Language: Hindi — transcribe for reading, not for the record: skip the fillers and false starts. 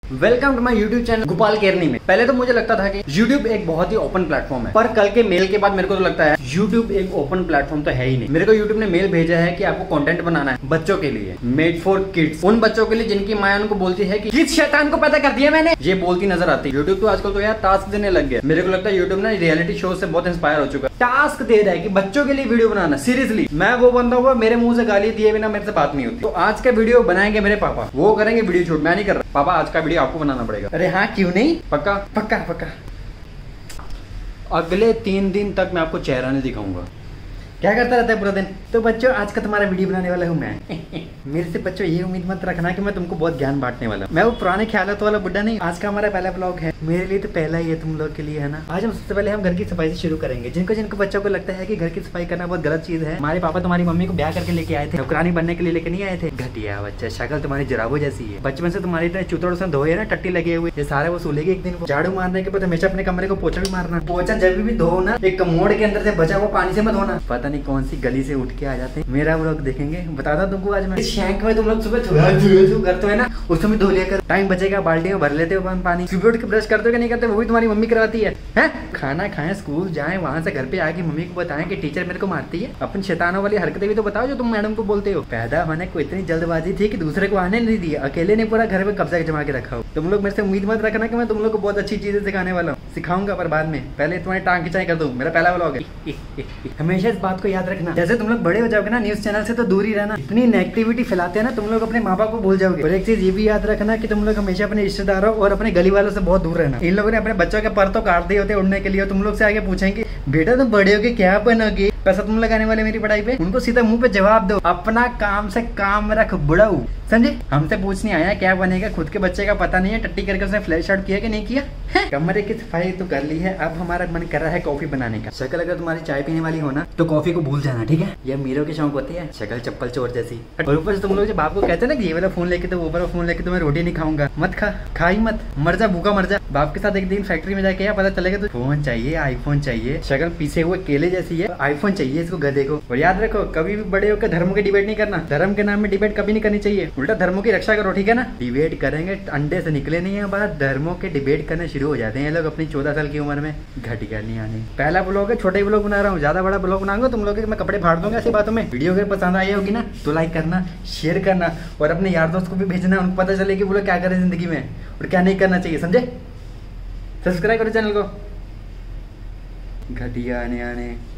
Welcome to my YouTube channel Gopal केरनी में। पहले तो मुझे लगता था कि यूट्यूब एक बहुत ही ओपन प्लेटफॉर्म है, पर कल के मेल के बाद मेरे को तो लगता है यूट्यूब एक ओपन प्लेटफॉर्म तो है ही नहीं। मेरे को यूट्यूब ने मेल भेजा है कि आपको कंटेंट बनाना है बच्चों के लिए, मेड फॉर किड्स, उन बच्चों के लिए जिनकी माँ उनको बोलती है कि किस शैतान को पैदा कर दिया मैंने, ये बोलती नजर आती है। यूट्यूब तो आजकल तो यार टास्क देने लग गया। मेरे को लगता है यूट्यूब ना रियलिटी शो से बहुत इंस्पायर हो चुका है। टास्क दे रहा है कि बच्चों के लिए वीडियो बनाना। सीरियसली मैं वो बंदा हुआ, मेरे मुंह से गाली दिए बिना मेरे से बात नहीं होती। तो आज का वीडियो बनाएंगे मेरे पापा, वो करेंगे वीडियो शूट, मैं नहीं कर रहा। पापा आज का वीडियो आपको बनाना पड़ेगा। अरे हाँ क्यों नहीं, पक्का पक्का पक्का। अगले 3 दिन तक मैं आपको चेहरा नहीं दिखाऊंगा। क्या करता रहता है पूरा दिन? तो बच्चों आज का तुम्हारा वीडियो बनाने वाला हूँ मैं। मेरे से बच्चों ये उम्मीद मत रखना कि मैं तुमको बहुत ज्ञान बांटने वाला हूँ। मैं वो पुराने ख्यालों वाला बुड्ढा नहीं। आज का हमारा पहला ब्लॉग है, मेरे लिए तो पहला ही है, तुम लोग के लिए है ना। आज हम सबसे पहले हम घर की सफाई से शुरू करेंगे। जिनको बच्चों को लगता है कि घर की सफाई करना बहुत गलत चीज है, हमारे पापा तुम्हारी मम्मी को ब्याह करके लेके आए थे, नौकरानी बनने के लिए लेके नहीं आए थे। घटिया बच्चा, शक्ल तुम्हारी जराबो जैसी है। बचपन से तुम्हारी इतने चुतड़ से धोए ना, टट्टी लगे हुए, ये सारे वो सूलेगे एक दिन। झाड़ू मारने के बाद हमेशा अपने कमरे को पोछा भी मारना। पोछा जब भी धो ना, एक कमोड़ के अंदर से बचा हुआ पानी से मत धोना। पता नहीं कौन सी गली से उठ के आ जाते हैं। मेरा व्लॉग देखेंगे, बताता तुमको आज मैं। शैंक में तुम लोग सुबह घर तो है ना, उस समय धो लिया कर, टाइम बचेगा, बाल्टी में भर लेते हो पानी। सुबह उठ के ब्रश करते हो कि नहीं करते, वो भी तुम्हारी मम्मी करवाती है। खाना खाएं, स्कूल जाएं, वहां से घर पे आके मम्मी को बताएं कि टीचर मेरे को मारती है। अपन शैतानों वाली हरकतें भी तो बताओ जो तुम मैडम को बोलते हो। पैदा होने को इतनी जल्दबाजी थी कि दूसरे को आने नहीं दिया, अकेले ने पूरा घर में कब्जा जमा के रखा हो। तुम लोग मेरे से उम्मीद मत रखना कि मैं तुम लोग को बहुत अच्छी चीजें सिखाने वाला हूँ। सिखाऊंगा पर बाद में, पहले तुम्हारी टांग खिंचाई कर दूं। मेरा पहला व्लॉग है। हमेशा इस बात को याद रखना, जैसे तुम लोग बड़े हो जाओगे ना, न्यूज चैनल से तो दूर ही रहना। इतनी नेगेटिविटी फैलाते हैं ना, तुम लोग अपने माँ बाप को भूल जाओगे। और एक चीज ये भी याद रखना कि तुम लोग हमेशा अपने रिश्तेदारों और अपने गली वालों से बहुत दूर रहना। इन लोगों ने अपने बच्चों के पर तो काट दिए होते उड़ने के लिए। तुम लोग से आगे पूछेंगे बेटा तुम बड़े हो के क्या बनोगे, पैसा तुम लगाने वाले मेरी पढ़ाई पे। उनको सीधा मुंह पे जवाब दो, अपना काम से काम रख बुढ़ाऊ, समझे। हमसे पूछने आया क्या बनेगा, खुद के बच्चे का पता नहीं है। टट्टी करके उसने फ्लैश आउट किया कि नहीं किया। कमरे की सफाई तो कर ली है, अब हमारा मन कर रहा है कॉफी बनाने का। शक्ल अगर तुम्हारी चाय पीने वाली हो ना, तो कॉफी को भूल जाना, ठीक है। ये मीरों के शौक होती है, शक्ल चप्पल चोर जैसी। और ऊपर से तुम लोग जब बाप को कहते हैं ना कि ये वाला फोन लेके तो वो वाला फोन लेके तो मैं रोटी नहीं खाऊंगा, मत खा ही मत, मर जा, भूखा मर जा। बाप के साथ एक दिन फैक्ट्री में जाके पता चलेगा तो फोन चाहिए, आईफोन चाहिए, शक्ल पीछे हुए केले जैसी है, आईफोन चाहिए इसको गधे को। और याद रखो कभी भी बड़े होकर धर्म की डिबेट नहीं करना। धर्म के नाम में डिबेट कभी नहीं करनी चाहिए, उल्टा धर्मों की रक्षा करो, ठीक है ना। डिबेट करेंगे अंडे से निकले नहीं है बात, धर्मों के डिबेट करने शुरू हो जाते हैं लोग अपनी 14 साल की उम्र में। घटिया नहीं आने। पहला ब्लॉग है, छोटे ब्लॉग बना रहा हूँ, ज्यादा बड़ा ब्लॉग बनाऊंगा तुम लोग मैं कपड़े फाड़ दूंगा ऐसी बातों में। वीडियो अगर पसंद आई होगी ना तो लाइक करना, शेयर करना और अपने यार दोस्त को भी भेजना, उनको पता चले कि वो लोग क्या करे जिंदगी में और क्या नहीं करना चाहिए, समझे। सब्सक्राइब करो चैनल को। घटिया आने